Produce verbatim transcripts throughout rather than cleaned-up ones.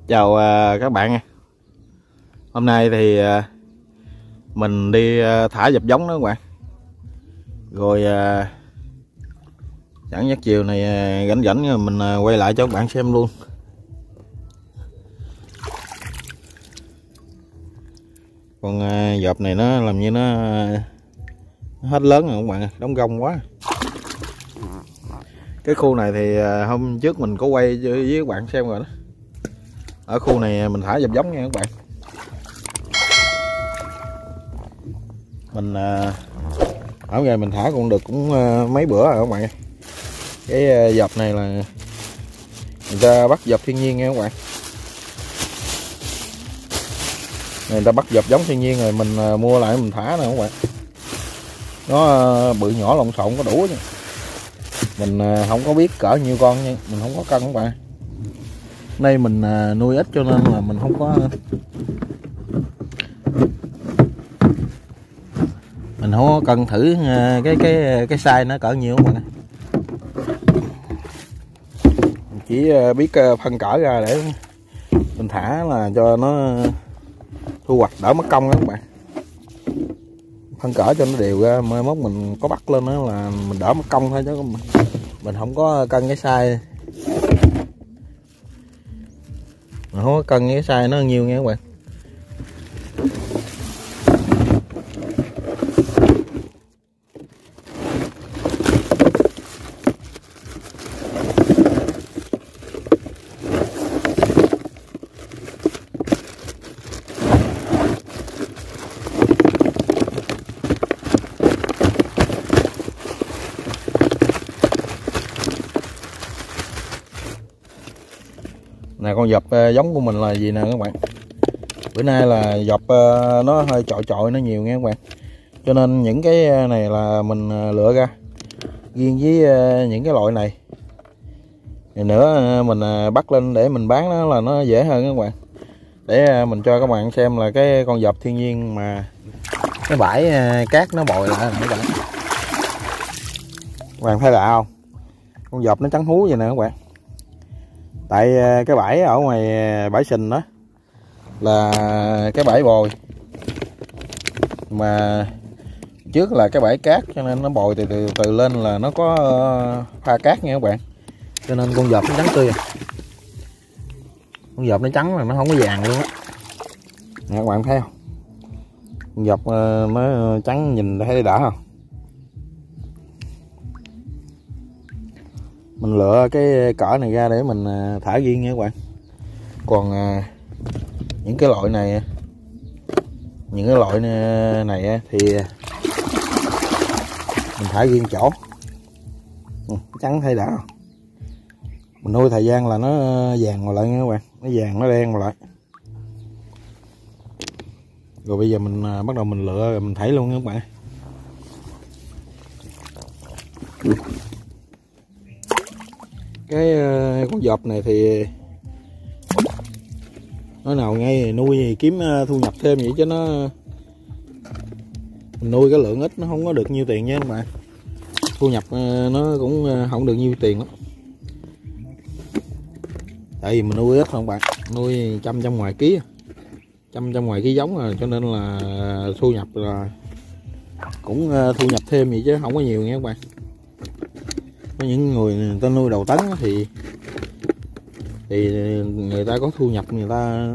Chào uh, các bạn nha. Hôm nay thì uh, mình đi uh, thả dập giống đó các bạn. Rồi uh, sẵn giấc chiều này uh, rảnh rảnh mình uh, quay lại cho các bạn xem luôn. Con uh, dợp này nó làm như nó, uh, nó hết lớn rồi các bạn, đóng gông quá. Cái khu này thì uh, hôm trước mình có quay với các bạn xem rồi đó. Ở khu này mình thả dập giống nha các bạn. Mình ở ngày mình thả cũng được cũng mấy bữa rồi các bạn. Cái dập này là người ta bắt dập thiên nhiên nha các bạn. Người ta bắt dập giống thiên nhiên rồi mình mua lại mình thả nè các bạn. Nó bự nhỏ lộn xộn có đủ chứ. Mình không có biết cỡ nhiêu con nha, mình không có cân các bạn. Nay mình nuôi ít cho nên là mình không có mình không có cân thử cái cái cái size nó cỡ nhiêu các bạn. Mình chỉ biết phân cỡ ra để mình thả là cho nó thu hoạch đỡ mất công đó các bạn. Phân cỡ cho nó đều ra, mai mốt mình có bắt lên đó là mình đỡ mất công thôi chứ mình, mình không có cân cái size. Mình không có cân cái size nó nhiêu nha các bạn. Nè, con dập giống của mình là gì nè các bạn. Bữa nay là dập nó hơi chọi chọi nó nhiều nha các bạn. Cho nên những cái này là mình lựa ra riêng với những cái loại này. Rồi nữa mình bắt lên để mình bán nó là nó dễ hơn các bạn. Để mình cho các bạn xem là cái con dập thiên nhiên mà cái bãi cát nó bồi lại các bạn. Các bạn thấy lạ không? Con dập nó trắng hú vậy nè các bạn. Tại cái bãi ở ngoài bãi sình đó là cái bãi bồi, mà trước là cái bãi cát cho nên nó bồi từ từ từ lên là nó có pha cát nha các bạn. Cho nên con dợp nó trắng tươi. Con dợp nó trắng là nó không có vàng luôn á. Nè các bạn thấy không? Con dợp nó trắng nhìn thấy đã không? Mình lựa cái cỡ này ra để mình thả riêng nha các bạn. Còn những cái loại này những cái loại này thì mình thả riêng chỗ. Trắng thấy đã không? Mình nuôi thời gian là nó vàng rồi lại nha các bạn. Nó vàng nó đen rồi lại. Rồi bây giờ mình bắt đầu mình lựa rồi mình thảy luôn nha các bạn. Cái con dợp này thì nói nào ngay nuôi thì kiếm thu nhập thêm vậy chứ nó mình nuôi cái lượng ít nó không có được nhiêu tiền nha các bạn. Thu nhập nó cũng không được nhiêu tiền lắm. Tại vì mình nuôi ít không bạn, nuôi trăm trăm ngoài ký, trăm trăm ngoài ký giống rồi cho nên là thu nhập là cũng thu nhập thêm vậy chứ không có nhiều nha các bạn. Có những người, người ta nuôi đầu tấn thì thì người ta có thu nhập, người ta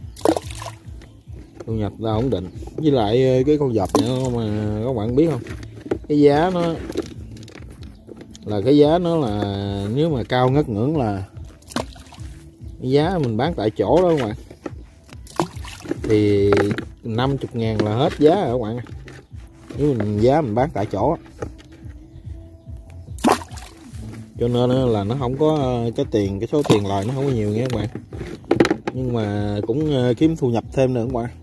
thu nhập ta ổn định. Với lại cái con dập nữa mà các bạn biết không, cái giá nó là cái giá nó là nếu mà cao ngất ngưỡng là cái giá mình bán tại chỗ đó các bạn, thì năm mươi ngàn là hết giá rồi các bạn. Nếu mình giá mình bán tại chỗ, cho nên là nó không có cái tiền, cái số tiền lời nó không có nhiều nha các bạn. Nhưng mà cũng kiếm thu nhập thêm nữa các bạn.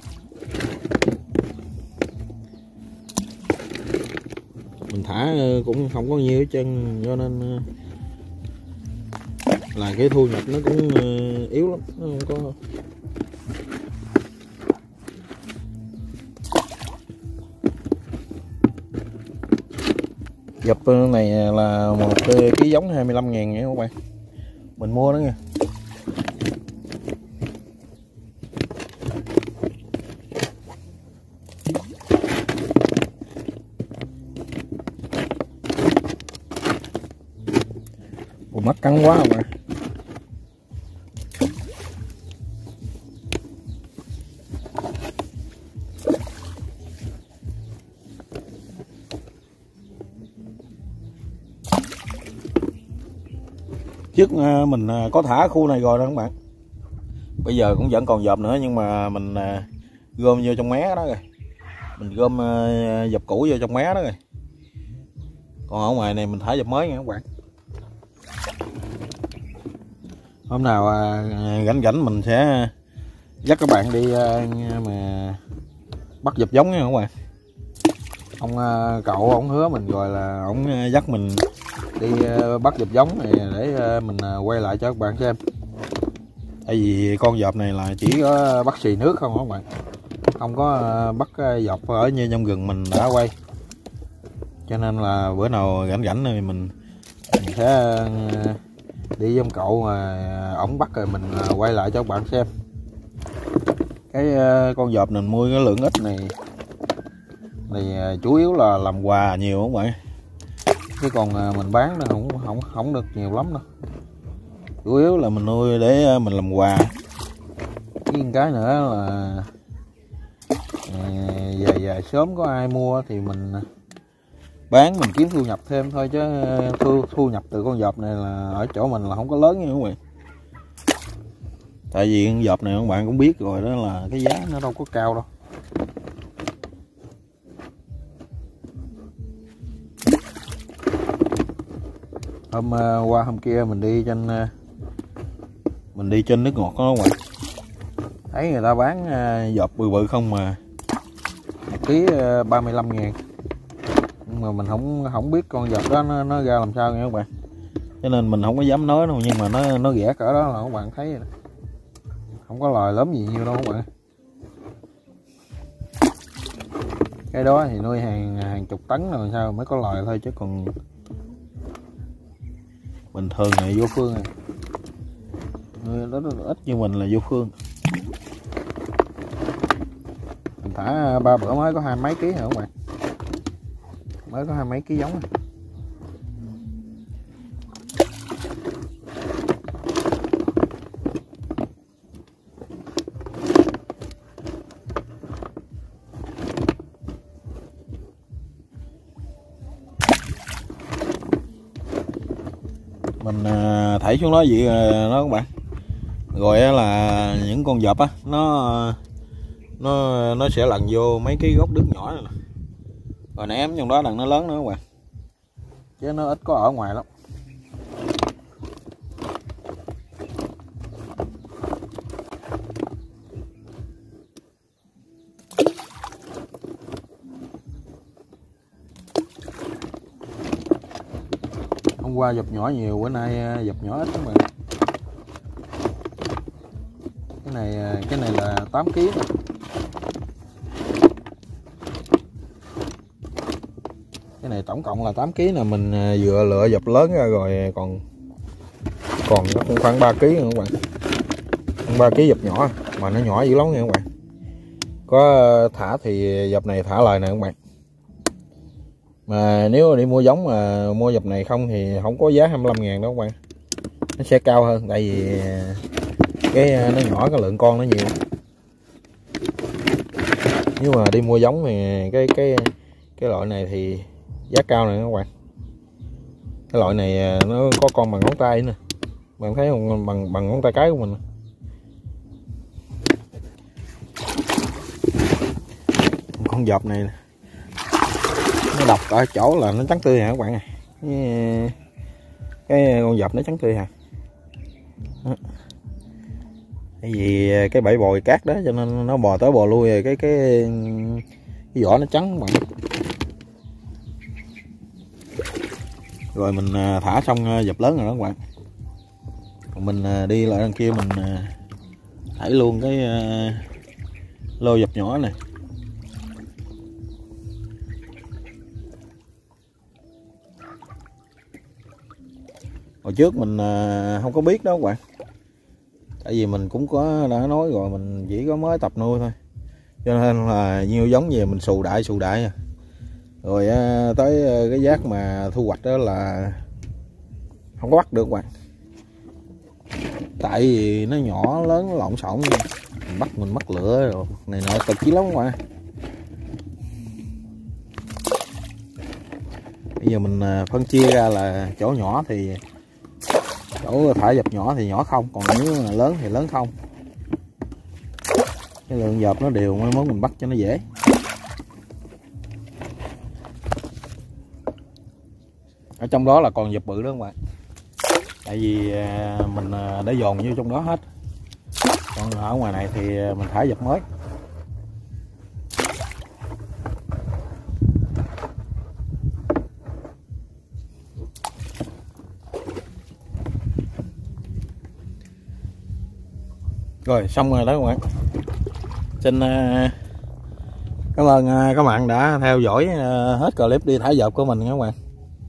Mình thả cũng không có nhiều hết trơn, cho nên là cái thu nhập nó cũng yếu lắm, nó không có. Dập này là một ký giống hai mươi lăm ngàn nha các bạn. Mình mua đó nha. Mắt cắn quá mà. Trước mình có thả khu này rồi đó các bạn. Bây giờ cũng vẫn còn dợp nữa nhưng mà mình gom vô trong mé đó rồi. Mình gom dợp cũ vô trong mé đó rồi. Còn ở ngoài này mình thả dợp mới nha các bạn. Hôm nào rảnh rảnh mình sẽ dắt các bạn đi mà bắt dợp giống nha các bạn. Ông cậu ông hứa mình rồi là ông dắt mình đi bắt dợp giống này để mình quay lại cho các bạn xem. Tại vì con dợp này là chỉ có bắt xì nước không các bạn, không có bắt dợp ở như trong rừng mình đã quay. Cho nên là bữa nào rảnh rảnh này mình, mình sẽ đi với ông cậu mà ổng bắt rồi mình quay lại cho các bạn xem. Cái con dợp mình mua cái lượng ít này này chủ yếu là làm quà nhiều các bạn, chứ còn mình bán nó không không không được nhiều lắm đâu. Chủ yếu là mình nuôi để mình làm quà. Với một cái nữa là về về sớm có ai mua thì mình bán, mình kiếm thu nhập thêm thôi, chứ thu thu nhập từ con dợp này là ở chỗ mình là không có lớn như các bạn. Tại vì con dợp này các bạn cũng biết rồi đó, là cái giá nó đâu có cao đâu. Hôm qua hôm kia mình đi trên mình đi trên nước ngọt đó các bạn, thấy người ta bán dợp bự bự không mà một ký ba mươi lăm ngàn, nhưng mà mình không không biết con dợp đó nó, nó ra làm sao nha các bạn, cho nên mình không có dám nói đâu. Nhưng mà nó nó rẻ cỡ đó là các bạn thấy rồi. Không có loài lớn gì nhiều đâu các bạn. Cái đó thì nuôi hàng hàng chục tấn rồi sao mới có loài thôi, chứ còn bình thường này vô phương này. Nó ít như mình là vô phương. Mình thả ba bữa mới có hai mấy ký rồi các bạn, mới có hai mấy ký giống. Mình thảy xuống đó vậy đó các bạn, rồi là những con dợp á nó nó nó sẽ lần vô mấy cái gốc đứt nhỏ này nè, rồi ném trong đó đằng nó lớn nữa các bạn, chứ nó ít có ở ngoài lắm. Hôm qua dập nhỏ nhiều, bữa nay dập nhỏ ít các bạn. Cái này cái này là tám ký này. Cái này tổng cộng là tám ký nè, mình vừa lựa dập lớn ra rồi còn còn nó cũng khoảng ba ký nữa các bạn. ba ký dập nhỏ mà nó nhỏ dữ lắm nha các bạn. Có thả thì dập này thả lời nè các bạn. Mà nếu đi mua giống mà mua dập này không thì không có giá hai mươi lăm ngàn đâu các bạn. Nó sẽ cao hơn, tại vì cái nó nhỏ, cái lượng con nó nhiều. Nếu mà đi mua giống thì cái cái cái loại này thì giá cao này các bạn. Cái loại này nó có con bằng ngón tay nè, bạn thấy không, bằng bằng ngón tay cái của mình. Con dợp này nó độc ở chỗ là nó trắng tươi hả các bạn à. Cái, cái con dợp nó trắng tươi hả. Tại vì cái bẫy bồi cát đó cho nên nó bò tới bò lui rồi cái cái cái vỏ nó trắng các bạn. Rồi mình thả xong dập lớn rồi đó các bạn. Còn mình đi lại đằng kia mình thảy luôn cái lô dập nhỏ này. Hồi trước mình không có biết đó các bạn. Tại vì mình cũng có đã nói rồi, mình chỉ có mới tập nuôi thôi. Cho nên là nhiều giống về mình xù đại xù đại à. Rồi tới cái giác mà thu hoạch đó là không có bắt được các bạn. tại vì nó nhỏ lớn nó lộn xộn, mình bắt mình mất lửa rồi này nọ cực chí lắm các bạn. Bây giờ mình phân chia ra là chỗ nhỏ thì chỗ thả dập nhỏ thì nhỏ không, còn nếu mà lớn thì lớn không. Cái lượng dập nó đều mới muốn mình bắt cho nó dễ. Ở trong đó là còn dập bự đó các bạn, tại vì mình để dồn vô trong đó hết, còn ở ngoài này thì mình thả dập mới. Rồi xong rồi đó các bạn. Xin cảm ơn các bạn đã theo dõi hết clip đi thả dợp của mình các bạn.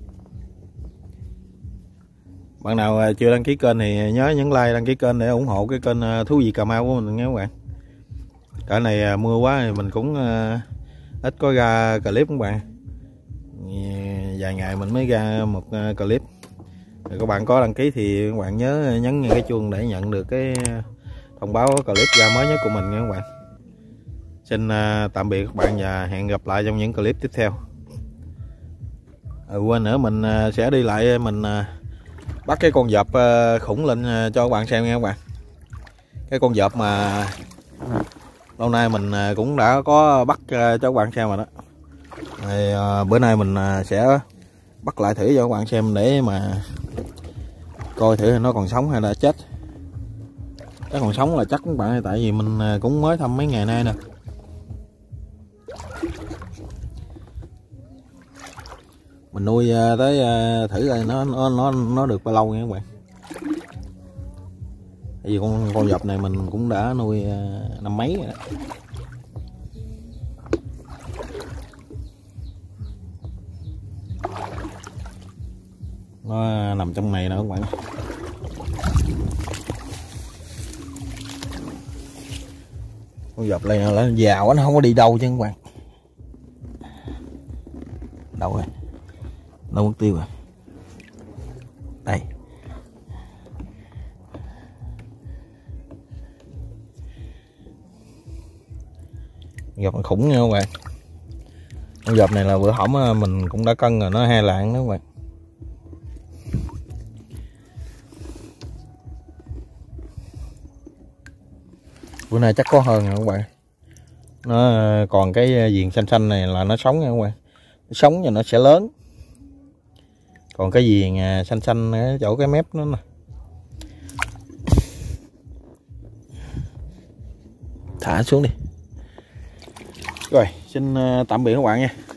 Bạn nào chưa đăng ký kênh thì nhớ nhấn like, đăng ký kênh để ủng hộ cái kênh Thú Vị Cà Mau của mình nha các bạn. Cái này mưa quá thì mình cũng ít có ra clip các bạn, vài ngày mình mới ra một clip. Rồi các bạn có đăng ký thì các bạn nhớ nhấn cái chuông để nhận được cái thông báo clip ra mới nhất của mình nha các bạn. Xin tạm biệt các bạn và hẹn gặp lại trong những clip tiếp theo. Ừ, quên nữa, mình sẽ đi lại mình bắt cái con dợp khủng lên cho các bạn xem nha các bạn. Cái con dợp mà lâu nay mình cũng đã có bắt cho các bạn xem rồi đó. Thì bữa nay mình sẽ bắt lại thử cho các bạn xem để mà coi thử nó còn sống hay là chết. Chắc còn sống là chắc các bạn, tại vì mình cũng mới thăm mấy ngày nay nè. Mình nuôi tới thử coi nó nó nó nó được bao lâu nha các bạn. Tại vì con con dợp này mình cũng đã nuôi năm mấy rồi đó. Nó nằm trong này nè các bạn. Con dợp này là giàu nó không có đi đâu chứ các bạn. Đâu rồi? Đâu mất tiêu rồi? Đây. Dợp khủng nha các bạn. Con dợp này là bữa hổm mình cũng đã cân rồi, nó hai lạng đó các bạn. Bữa nay chắc có hơn rồi các bạn. Nó còn cái viền xanh xanh này là nó sống nha các bạn. Nó sống và nó sẽ lớn. Còn cái viền xanh xanh ở chỗ cái mép nó nè. Thả xuống đi. Rồi, xin tạm biệt các bạn nha.